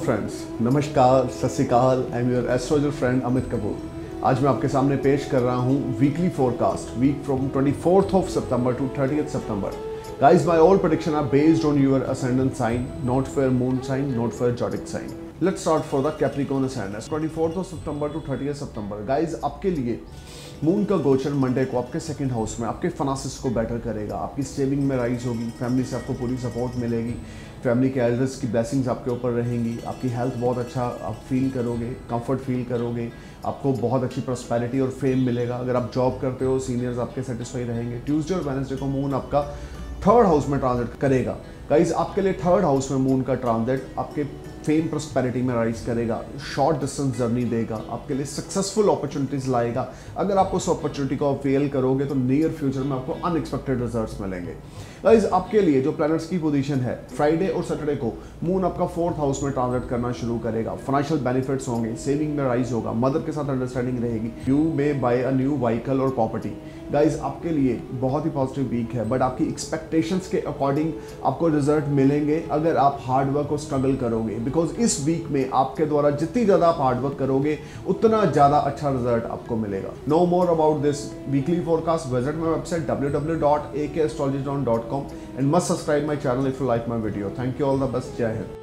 Friends, नमस्कार, सत श्री अकाल। I am your astrologer friend Amit Kapoor. आज मैं आपके सामने पेश कर रहा हूँ weekly forecast week from 24th of September to 30th September. Guys, my all prediction are based on your ascendant sign, not for your moon sign, not for your zodiac sign. Let's start for the Capricorn ascendant. 24th of September to 30th September. Guys, आपके लिए moon का गोचर Monday को आपके second house में आपके finances को better करेगा, आपकी सेविंग में राइज होगी, फैमिली से आपको पूरी सपोर्ट मिलेगी, फैमिली के एल्डर्स की ब्लेसिंग्स आपके ऊपर रहेंगी, आपकी हेल्थ बहुत अच्छा आप फील करोगे, कंफर्ट फील करोगे, आपको बहुत अच्छी प्रॉस्पेरिटी और फेम मिलेगा। अगर आप जॉब करते हो, सीनियर्स आपके सेटिस्फाई रहेंगे। ट्यूसडे और वेडनेसडे को मून आपका थर्ड हाउस में ट्रांजिट करेगा। गाइज, आपके लिए थर्ड हाउस में मून का ट्रांजिट आपके फेम प्रॉस्पेरिटी में राइज करेगा, शॉर्ट डिस्टेंस जर्नी देगा, आपके लिए सक्सेसफुल अपॉर्चुनिटीज लाएगा। अगर आप उस अपॉर्चुनिटी को अवेल करोगे तो नियर फ्यूचर में आपको अनएक्सपेक्टेड रिजल्ट्स मिलेंगे। गाइज, आपके लिए जो प्लैनेट्स की पोजीशन है, फ्राइडे और सैटरडे को मून आपका फोर्थ हाउस में ट्रांजिट करना शुरू करेगा। फाइनेंशियल बेनिफिट्स होंगे, सेविंग में राइज होगा, मदर के साथ अंडरस्टैंडिंग रहेगी, you may buy a new vehicle और प्रॉपर्टी। गाइज, आपके लिए बहुत ही पॉजिटिव वीक है, बट आपकी एक्सपेक्टेशंस के अकॉर्डिंग आपको रिजल्ट मिलेंगे अगर आप हार्डवर्क और स्ट्रगल करोगे। बिकॉज इस वीक में आपके द्वारा जितनी ज़्यादा आप हार्डवर्क करोगे उतना ज़्यादा अच्छा रिजल्ट आपको मिलेगा। Know more about this weekly forecast, visit my website www.akastrologytown.com and must subscribe my channel if you like my video. Thank you, all the best. Jai Hind.